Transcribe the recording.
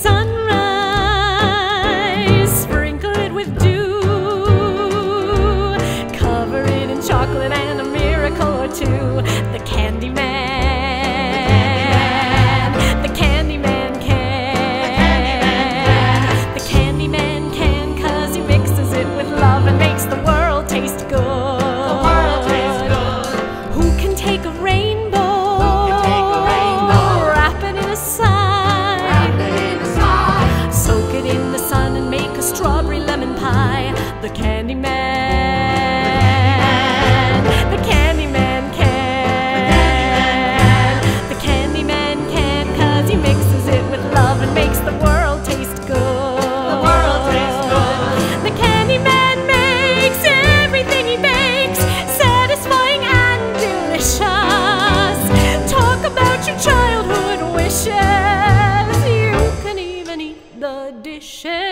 sunrise, sprinkle it with dew, cover it in chocolate and a miracle or two. The candy man, the candy man can, the candy man can, 'cause he mixes it with love and makes the world taste good. Who can take a rainbow, wrap it in a sign, soak it in the sun and make a strawberry lemon pie? The candy man, the candy man can, the candy man can, 'cause he mixes it with love and makes the world taste good. The candy man makes everything he bakes satisfying and delicious. Talk about your childhood wishes, you can even eat the dishes.